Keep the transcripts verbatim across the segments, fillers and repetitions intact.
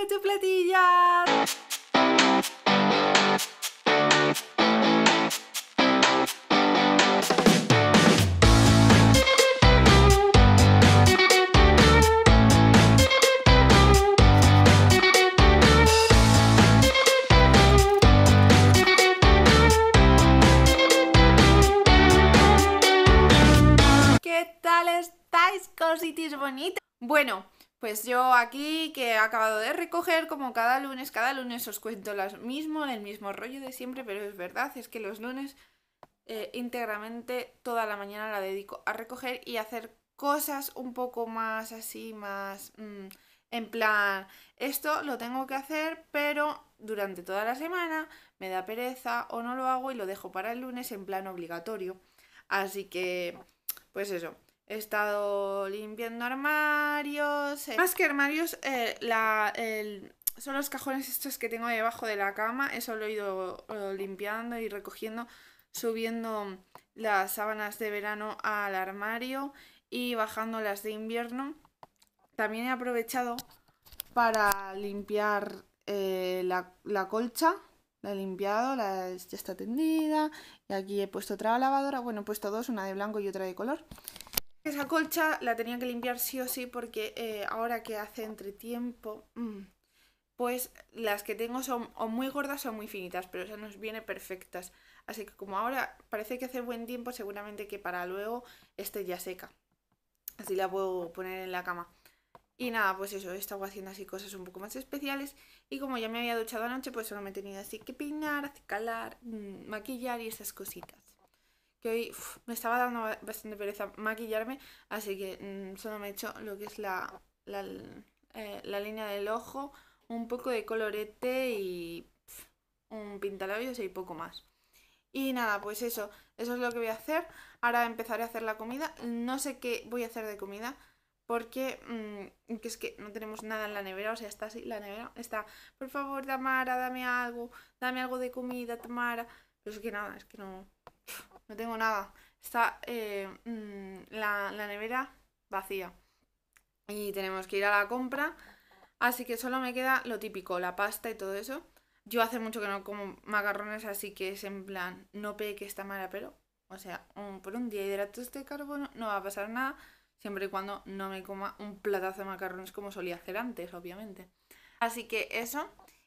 de chupletillas. ¿Qué tal estáis, cositis bonitas? Bueno, pues yo aquí que he acabado de recoger, como cada lunes, cada lunes os cuento lo mismo, el mismo rollo de siempre, pero es verdad, es que los lunes eh, íntegramente toda la mañana la dedico a recoger y a hacer cosas un poco más así, más mmm, en plan, esto lo tengo que hacer, pero durante toda la semana me da pereza o no lo hago y lo dejo para el lunes en plan obligatorio. Así que, pues eso. He estado limpiando armarios. Eh. Más que armarios, eh, la, el, son los cajones estos que tengo debajo de la cama. Eso lo he ido eh, limpiando y recogiendo, subiendo las sábanas de verano al armario y bajando las de invierno. También he aprovechado para limpiar eh, la, la colcha. La he limpiado, la, ya está tendida. Y aquí he puesto otra lavadora. Bueno, he puesto dos, una de blanco y otra de color. Esa colcha la tenía que limpiar sí o sí porque eh, ahora que hace entretiempo, mmm, pues las que tengo son o muy gordas o muy finitas, pero esa nos viene perfectas. Así que como ahora parece que hace buen tiempo, seguramente que para luego esté ya seca. Así la puedo poner en la cama. Y nada, pues eso, he estado haciendo así cosas un poco más especiales. Y como ya me había duchado anoche, pues solo me he tenido así que peinar, acicalar, mmm, maquillar y esas cositas. Que hoy uf, me estaba dando bastante pereza maquillarme, así que mmm, solo me he hecho lo que es la, la, eh, la línea del ojo, un poco de colorete y pff, un pintalabios y poco más. Y nada, pues eso, eso es lo que voy a hacer. Ahora empezaré a hacer la comida. No sé qué voy a hacer de comida, porque mmm, que es que no tenemos nada en la nevera, o sea, está así, la nevera está, por favor, Tamara, dame algo, dame algo de comida, Tamara. Pero es que nada, es que no... No tengo nada. Está eh, mmm, la, la nevera vacía. Y tenemos que ir a la compra. Así que solo me queda lo típico, la pasta y todo eso. Yo hace mucho que no como macarrones, así que es en plan, no peque esta mala, pero, o sea, un, por un día de hidratos de carbono no va a pasar nada, siempre y cuando no me coma un platazo de macarrones como solía hacer antes, obviamente. Así que eso.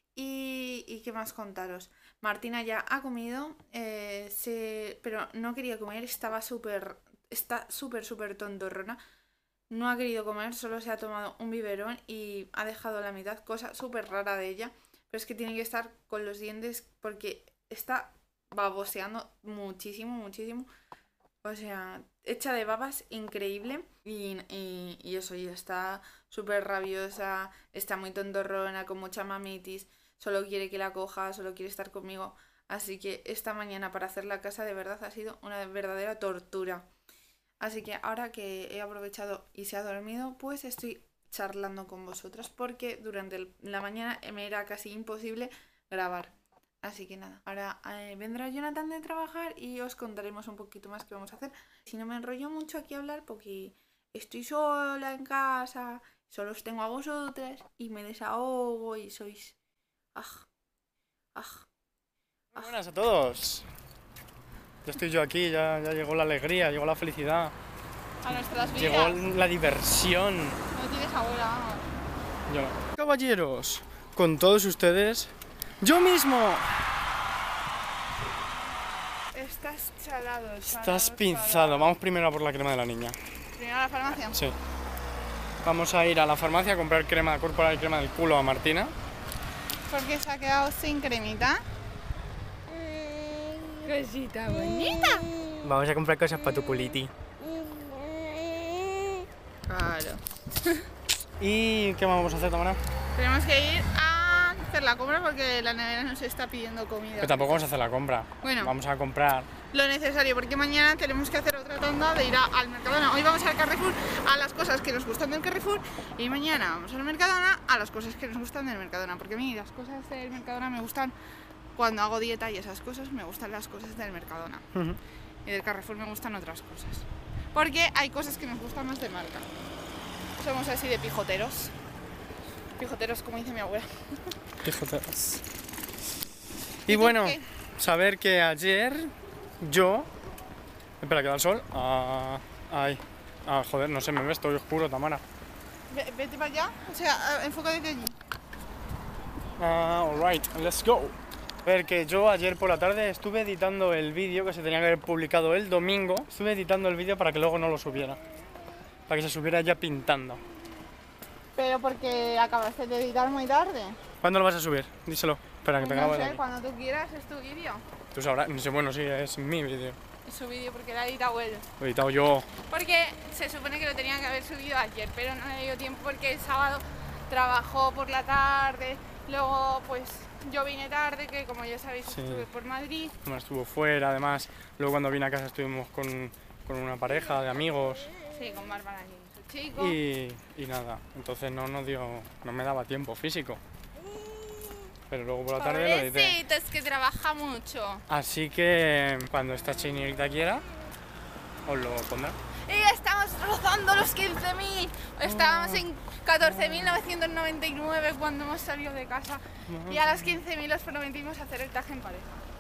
Y, y qué más contaros. Martina ya ha comido, eh, se, pero no quería comer, estaba súper, está súper, súper tontorrona. No ha querido comer, solo se ha tomado un biberón y ha dejado la mitad, cosa súper rara de ella. Pero es que tiene que estar con los dientes porque está baboseando muchísimo, muchísimo. O sea, hecha de babas, increíble. Y, y, y eso, y está súper rabiosa, está muy tontorrona, con mucha mamitis. Solo quiere que la coja, solo quiere estar conmigo. Así que esta mañana para hacer la casa de verdad ha sido una verdadera tortura. Así que ahora que he aprovechado y se ha dormido, pues estoy charlando con vosotras porque durante el, la mañana me era casi imposible grabar. Así que nada, ahora eh, vendrá Jonathan de trabajar y os contaremos un poquito más qué vamos a hacer. Si no me enrollo mucho aquí a hablar porque estoy sola en casa, solo os tengo a vosotras y me desahogo y sois... ¡Ah! ¡Ah! Muy buenas a todos. Ya estoy yo aquí, ya, ya llegó la alegría, llegó la felicidad. A nuestras vidas. Llegó la diversión. No tienes abuela, vamos. Yo no. Caballeros, con todos ustedes, ¡yo mismo! Estás chalado, chalado. Estás pinzado. Chalado. Vamos primero a por la crema de la niña. ¿Primero a la farmacia? Sí. Vamos a ir a la farmacia a comprar crema corporal y crema del culo a Martina. Porque se ha quedado sin cremita. Cosita bonita. Vamos a comprar cosas para tu culiti. Claro. ¿Y qué más vamos a hacer, Tamara? Tenemos que ir a hacer la compra porque la nevera nos está pidiendo comida. Pero tampoco vamos a hacer la compra. Bueno. Vamos a comprar Lo necesario, porque mañana tenemos que hacer otra tanda de ir a, al Mercadona. Hoy vamos al Carrefour a las cosas que nos gustan del Carrefour y mañana vamos al Mercadona a las cosas que nos gustan del Mercadona. Porque a mí las cosas del Mercadona me gustan cuando hago dieta y esas cosas, me gustan las cosas del Mercadona. Uh-huh. Y del Carrefour me gustan otras cosas. Porque hay cosas que nos gustan más de marca. Somos así de pijoteros. Pijoteros, como dice mi abuela. Pijoteros. ¿Y Y tú bueno, qué? saber que ayer yo... Espera, que da el sol. Ah, ay. Ah, joder, no sé, me ves, estoy oscuro, Tamara. Ve- Vete para allá, o sea, enfócate allí. Ah, alright, let's go. A ver, que yo ayer por la tarde estuve editando el vídeo que se tenía que haber publicado el domingo. Estuve editando el vídeo para que luego no lo subiera. Para que se subiera ya pintando. Pero porque acabaste de editar muy tarde. ¿Cuándo lo vas a subir? Díselo. Espera, que te acabo No de sé, aquí. cuando tú quieras es tu vídeo. Tú sabrás, no sé, bueno, sí, es mi vídeo. Es su vídeo porque lo ha editado él. Lo he editado yo. Porque se supone que lo tenía que haber subido ayer, pero no le dio tiempo porque el sábado trabajó por la tarde. Luego, pues yo vine tarde, que como ya sabéis, Sí. estuve por Madrid. Además estuvo fuera, además, luego cuando vine a casa estuvimos con, con una pareja de amigos Sí, con Bárbara y su chico. y, y nada, entonces no nos dio, no me daba tiempo físico. Pero luego por la tarde lo edité. Pobrecito, es que trabaja mucho. Así que cuando esta señorita quiera, os lo pondrá. Y estamos rozando los quince mil. Estábamos en catorce mil novecientos noventa y nueve cuando hemos salido de casa. Y a los quince mil os prometimos hacer el taje en pareja.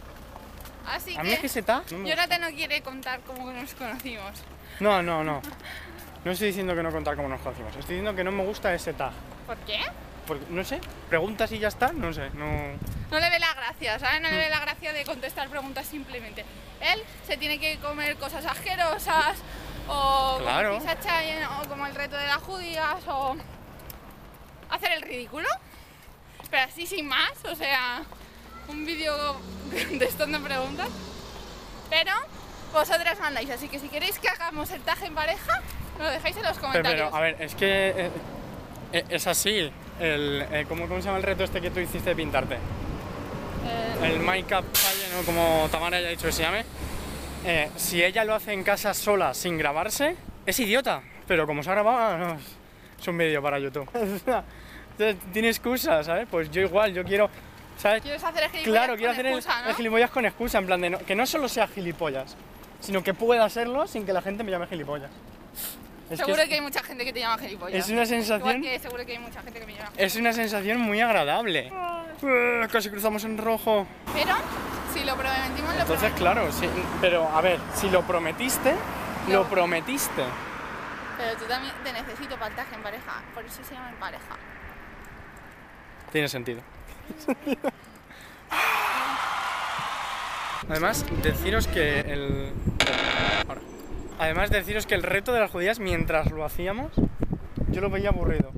Así A mí es que que se está... No, me- Jonathan no quiere contar cómo nos conocimos. no, no, no. No estoy diciendo que no contar cómo nos conocimos. Estoy diciendo que no me gusta ese tag. ¿Por qué? Porque, no sé, preguntas y ya está, no sé, no... No le ve la gracia, ¿sabes? No le ve la gracia de contestar preguntas simplemente. Él se tiene que comer cosas asquerosas, o Claro. como Pizza Challenge, o como el reto de las judías, o hacer el ridículo. Pero así sin más, o sea, un vídeo contestando preguntas. Pero vosotras mandáis, así que si queréis que hagamos el taje en pareja, lo dejáis en los Pero, comentarios. pero, a ver, es que eh, eh, es así. El, eh, ¿cómo, ¿Cómo se llama el reto este que tú hiciste de pintarte? Eh, El Make Up Challenge, ¿no? Como Tamara ya ha dicho que se llame. Eh, si ella lo hace en casa sola sin grabarse, es idiota. Pero como se ha grabado, no, es un vídeo para YouTube. Tiene excusas, ¿sabes? Pues yo igual, yo quiero, ¿sabes? ¿Quieres hacer el gilipollas Claro, quiero con hacer el, excusa, ¿no? el gilipollas con excusa, en plan de no- que no solo sea gilipollas, sino que pueda serlo sin que la gente me llame gilipollas. Es Seguro que que, hay mucha gente que te llama gilipollas. es una Igual sensación, que seguro que hay mucha gente que me llama. es una sensación muy agradable. Uh, casi cruzamos en rojo. Pero si lo prometimos, lo Entonces, prometimos. claro, sí, pero a ver, si lo prometiste, lo No. prometiste. Pero tú también te necesito para el taje en pareja. Por eso se llama en pareja. Tiene sentido. Además, deciros que el... Ahora. Además, deciros que el reto de las judías, mientras lo hacíamos, yo lo veía aburrido.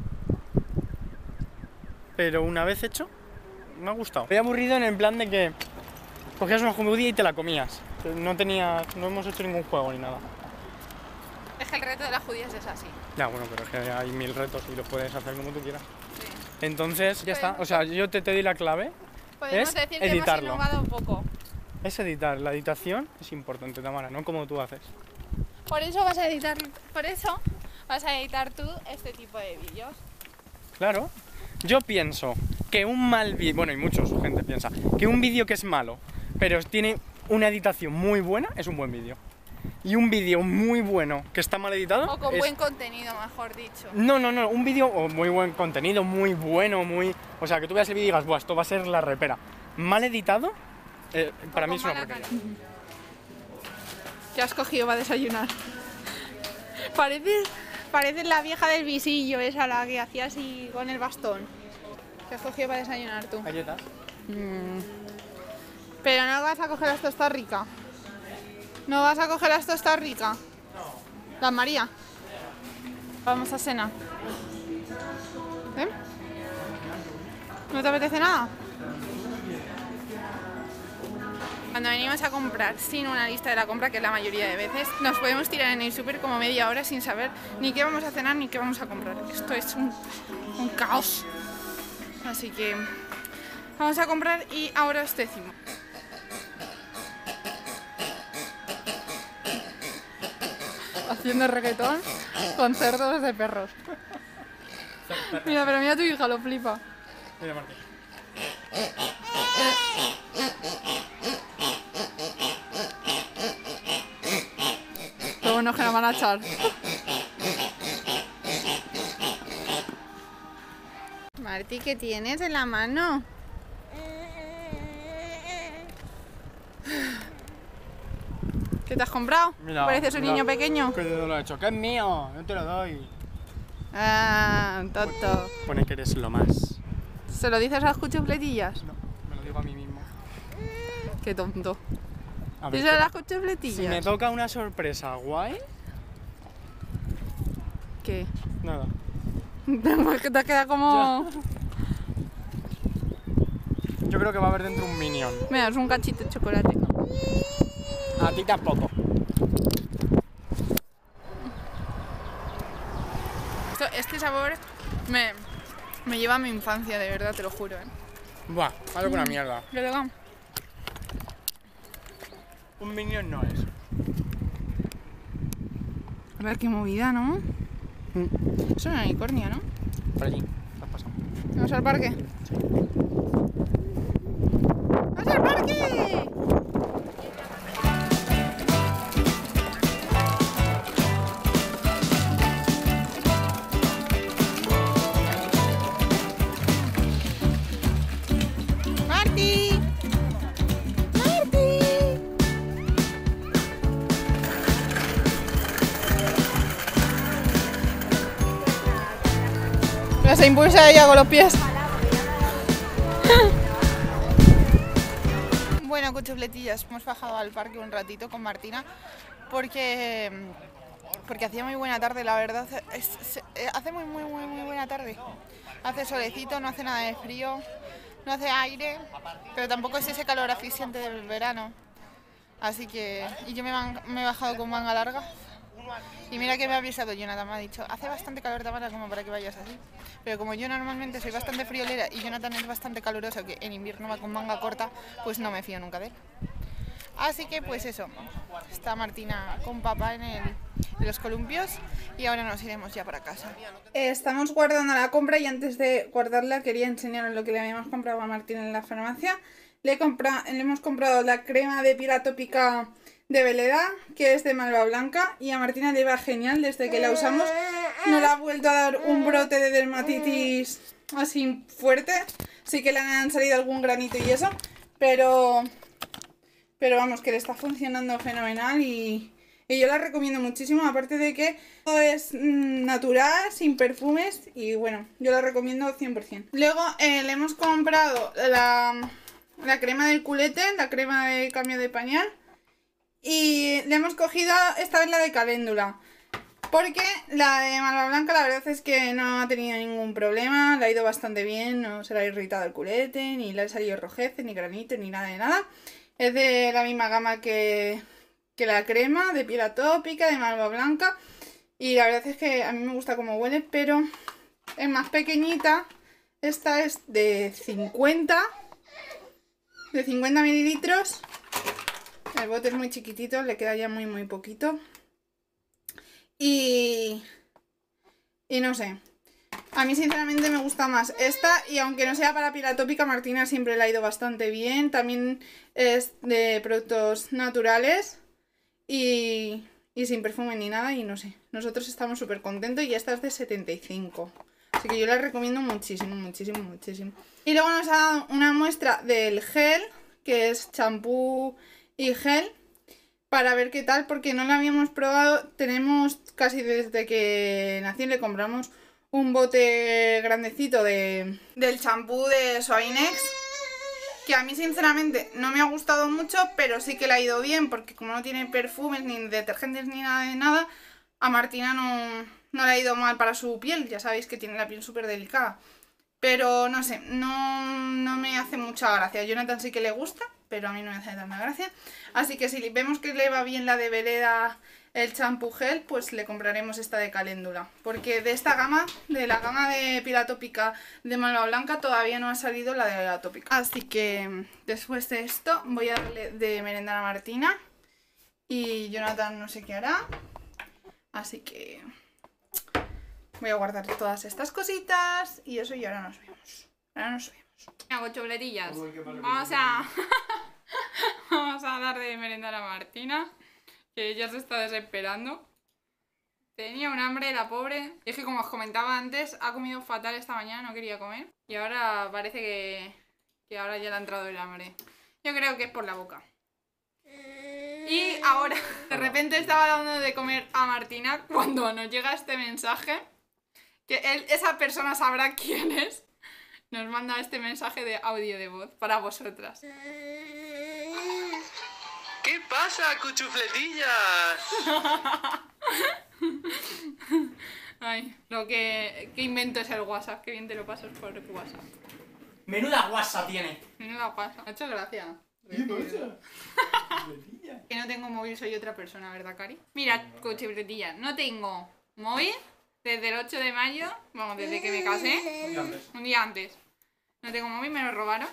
Pero una vez hecho, me ha gustado. Veía aburrido en el plan de que cogías una judía y te la comías. No tenía... no hemos hecho ningún juego ni nada. Es que el reto de las judías es así. Ya, bueno, pero es que hay mil retos y los puedes hacer como tú quieras. Sí. Entonces, ya está. O sea, yo te, te doy la clave. Podemos Es decir que editarlo. hemos innovado un poco. Es editar. La editación es importante, Tamara, no como tú haces. Por eso vas a editar, por eso vas a editar tú este tipo de vídeos. Claro. Yo pienso que un mal vídeo, bueno, y mucha gente piensa, que un vídeo que es malo, pero tiene una editación muy buena, es un buen vídeo. Y un vídeo muy bueno que está mal editado O con es... buen contenido, mejor dicho. No, no, no, un vídeo o muy buen contenido, muy bueno, muy... O sea, que tú veas el vídeo y digas, buah, esto va a ser la repera. Mal editado, eh, para O mí con es una mala porquería. calidad. ¿Qué has cogido para desayunar? Pareces, pareces la vieja del visillo, esa la que hacía así con el bastón. ¿Qué has cogido para desayunar tú? Galletas. Pero no vas a coger las tostas ricas. ¿No vas a coger las tostas ricas? No. ¿Las María? Vamos a cena. ¿Eh? ¿No te apetece nada? Cuando venimos a comprar sin una lista de la compra, que es la mayoría de veces, nos podemos tirar en el súper como media hora sin saber ni qué vamos a cenar ni qué vamos a comprar. Esto es un, un caos. Así que vamos a comprar y ahora os decimos. Haciendo reggaetón con cerdos de perros. Mira, pero mira a tu hija, lo flipa. Mira, Martín. Lo bueno es que nos van a echar. Marti, ¿qué tienes en la mano? ¿Qué te has comprado? Mira, Pareces un mira. niño pequeño. ¿Qué dedo lo he hecho? Que es mío, no te lo doy. Ah, tonto. Pone que eres lo más. ¿Se lo dices a las cuchufletillas? No, me lo digo a mí mismo. Qué tonto. A ver, ¿Dices a las si cuchufletillas? me toca una sorpresa guay, ¿Qué? nada. Es que te queda como... Yo creo que va a haber dentro un minion. Mira, es un cachito de chocolate. A ti tampoco. Esto- Este sabor me, me lleva a mi infancia, de verdad, te lo juro, ¿eh? Buah, algo una mierda. ¿Qué le digo? Un minion no es. A ver qué movida, ¿no? Es un unicornio, ¿no? Por allí, te has pasado. ¿Vamos al parque? ¡Vamos al parque! ¡Marti! ¡Marti! Pero se impulsa ella con los pies. Bueno, cuchufletillas, hemos bajado al parque un ratito con Martina porque porque hacía muy buena tarde, la verdad. Es, es- eh, hace muy, muy, muy, muy buena tarde. Hace solecito, no hace nada de frío, no hace aire, pero tampoco es ese calor asfixiante del verano. Así que... Y yo me, man- me he bajado con manga larga. Y mira que me ha avisado Jonathan, me ha dicho, hace bastante calor, Tamara, como para que vayas así. Pero como yo normalmente soy bastante friolera y Jonathan es bastante caluroso, que en invierno va con manga corta, pues no me fío nunca de él. Así que pues eso, está Martina con papá en, el, en los columpios y ahora nos iremos ya para casa. Estamos guardando la compra y antes de guardarla quería enseñaros lo que le habíamos comprado a Martina en la farmacia. Le, compra, le hemos comprado la crema de piel atópica de Veleda, que es de malva blanca, y a Martina le va genial desde que la usamos. No le ha vuelto a dar un brote de dermatitis así fuerte. Sí que le han salido algún granito y eso, pero... Pero vamos, que le está funcionando fenomenal y, y yo la recomiendo muchísimo, aparte de que todo es mm, natural, sin perfumes y bueno, yo la recomiendo cien por cien. Luego eh, le hemos comprado la, la crema del culete, la crema de cambio de pañal y le hemos cogido esta vez la de caléndula. Porque la de malva blanca la verdad es que no ha tenido ningún problema, le ha ido bastante bien, no se le ha irritado el culete, ni le ha salido rojeces, ni granitos, ni nada de nada. Es de la misma gama que, que la crema, de piel atópica, de malva blanca. Y la verdad es que a mí me gusta cómo huele, pero es más pequeñita. Esta es de cincuenta, de cincuenta mililitros. El bote es muy chiquitito, le queda ya muy muy poquito. Y, y no sé, a mí sinceramente me gusta más esta y aunque no sea para piel atópica, Martina siempre le ha ido bastante bien. También es de productos naturales y, y sin perfume ni nada y no sé, nosotros estamos súper contentos y esta es de setenta y cinco. Así que yo la recomiendo muchísimo, muchísimo, muchísimo. Y luego nos ha dado una muestra del gel, que es champú y gel, para ver qué tal, porque no la habíamos probado. Tenemos casi desde que nací, le compramos un bote grandecito de, del champú de Soinex, que a mí sinceramente no me ha gustado mucho, pero sí que le ha ido bien, porque como no tiene perfumes, ni detergentes, ni nada de nada, a Martina no, no le ha ido mal para su piel. Ya sabéis que tiene la piel súper delicada. Pero no sé, no, no me hace mucha gracia. A Jonathan sí que le gusta, pero a mí no me hace tanta gracia. Así que si vemos que le va bien la de Veleda, el champú gel, pues le compraremos esta de caléndula. Porque de esta gama, de la gama de piel atópica de malva blanca, todavía no ha salido la de atópica. Así que después de esto voy a darle de merendar a Martina. Y Jonathan no sé qué hará. Así que... voy a guardar todas estas cositas y eso, y ahora nos vemos. Ahora nos vemos. Hago chobletillas. Vamos a... Vamos a dar de merendar a Martina, que ella se está desesperando. Tenía un hambre, la pobre. Y es que como os comentaba antes, ha comido fatal esta mañana, no quería comer. Y ahora parece que, que ahora ya le ha entrado el hambre. Yo creo que es por la boca. Y ahora, de repente estaba dando de comer a Martina cuando nos llega este mensaje. Que él, esa persona sabrá quién es. Nos manda este mensaje de audio de voz para vosotras. ¿Qué pasa, cuchufletillas? Ay, lo que, que invento es el WhatsApp. Que bien te lo pasas por WhatsApp. Menuda guasa tiene. Menuda WhatsApp. Muchas gracias. ¿Qué pasa? Que no tengo móvil, soy otra persona, ¿verdad, Cari? Mira, cuchufletilla, no tengo móvil desde el ocho de mayo. Vamos, desde que me casé. Un día antes. Un día antes. No tengo móvil, me lo robaron.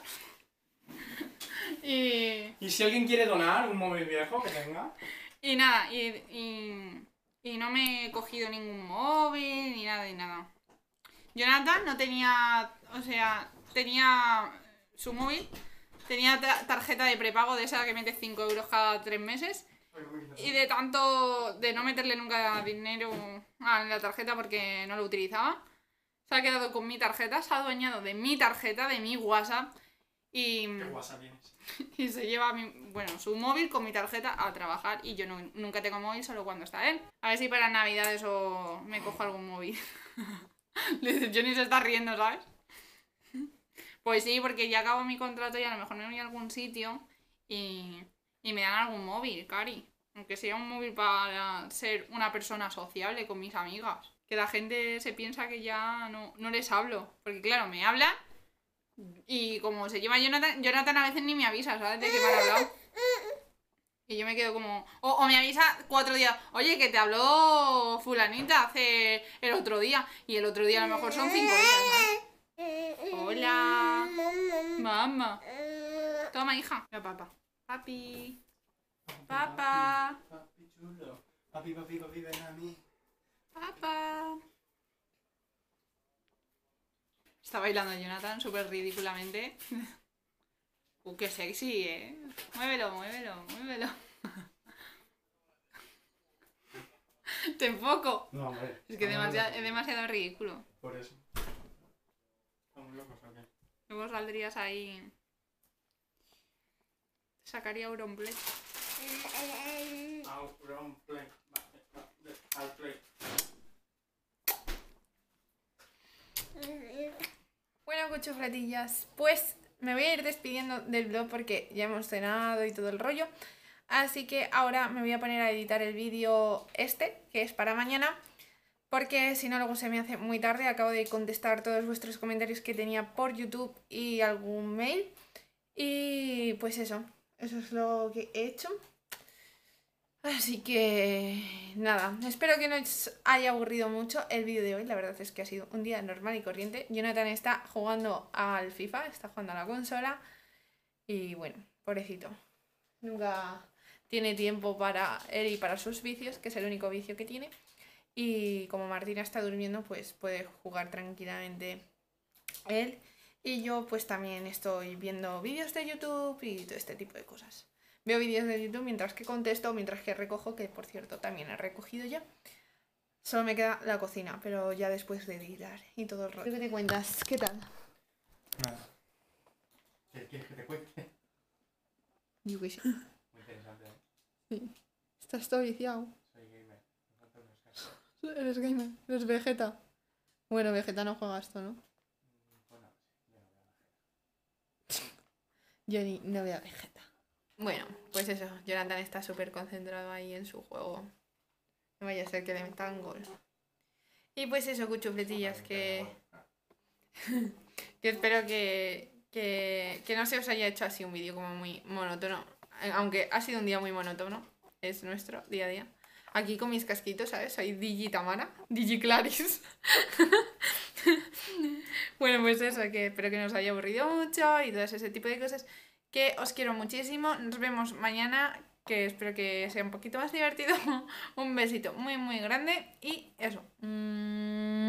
Y... Y si alguien quiere donar un móvil viejo que tenga. Y nada, y, y, y no me he cogido ningún móvil ni nada de nada. Jonathan no tenía, o sea, tenía su móvil, tenía ta- tarjeta de prepago de esa que metes cinco euros cada tres meses. Y de tanto, de no meterle nunca dinero a la tarjeta porque no lo utilizaba, se ha quedado con mi tarjeta, se ha adueñado de mi tarjeta, de mi WhatsApp. Y... ¿Qué guasa tienes? Y se lleva mi, bueno, su móvil con mi tarjeta a trabajar. Y yo no, nunca tengo móvil, solo cuando está él. A ver si para Navidades o me cojo algún móvil. Johnny se está riendo, ¿sabes? Pues sí, porque ya acabo mi contrato y a lo mejor me voy a algún sitio y, y me dan algún móvil, Cari. Aunque sea un móvil para ser una persona sociable con mis amigas. Que la gente se piensa que ya no, no les hablo. Porque claro, me hablan. Y como se lleva Jonathan, Jonathan a veces ni me avisa, ¿sabes? De que me han hablado. Y yo me quedo como... O, o me avisa cuatro días. Oye, que te habló fulanita hace el otro día. Y el otro día a lo mejor son cinco días, ¿sabes? Hola. Mamá. Toma, hija. Mira, papá. Papi. Papá. Papi chulo. Papi, papi, papi, ven a mí. Papá. Está bailando Jonathan súper ridículamente. Uh, qué sexy, eh. Muévelo, muévelo, muévelo. Te enfoco. No, hombre. Es que demasiado, es demasiado ridículo. Por eso. ¿Estamos locos o qué? Luego saldrías ahí. Sacaría Auronplay. Auronplay. Al play. Bueno, cuchufletillas, pues me voy a ir despidiendo del vlog porque ya hemos cenado y todo el rollo. Así que ahora me voy a poner a editar el vídeo este, que es para mañana. Porque si no luego se me hace muy tarde. Acabo de contestar todos vuestros comentarios que tenía por YouTube y algún mail. Y pues eso, eso es lo que he hecho. Así que nada, espero que no os haya aburrido mucho el vídeo de hoy. La verdad es que ha sido un día normal y corriente. Jonathan está jugando al FIFA, está jugando a la consola. Y bueno, pobrecito, nunca tiene tiempo para él y para sus vicios, que es el único vicio que tiene. Y como Martina está durmiendo, pues puede jugar tranquilamente él. Y yo pues también estoy viendo vídeos de YouTube y todo este tipo de cosas. Veo vídeos de YouTube mientras que contesto, mientras que recojo, que por cierto también he recogido ya. Solo me queda la cocina, pero ya después de editar y todo el rollo. ¿Qué te cuentas? ¿Qué tal? Nada. ¿Qué quieres que te cuente? Yo qué sé. Muy interesante, ¿eh? Sí. Estás todo viciado. Soy gamer. Me falta un descanso. Eres gamer, eres Vegeta. Bueno, Vegeta no juega esto, ¿no? Bueno, sí, yo no veo la Yo ni no veo a Vegeta. Bueno, pues eso, Jonathan está súper concentrado ahí en su juego. No vaya a ser que le metan gol. Y pues eso, cuchufletillas, que... que espero que, que, que no se os haya hecho así un vídeo como muy monótono. Aunque ha sido un día muy monótono, es nuestro día a día. Aquí con mis casquitos, ¿sabes? Soy Digitamara, Digiclaris. Bueno, pues eso, que espero que no os haya aburrido mucho y todo ese tipo de cosas. Que os quiero muchísimo. Nos vemos mañana, que espero que sea un poquito más divertido. Un besito muy, muy grande y eso.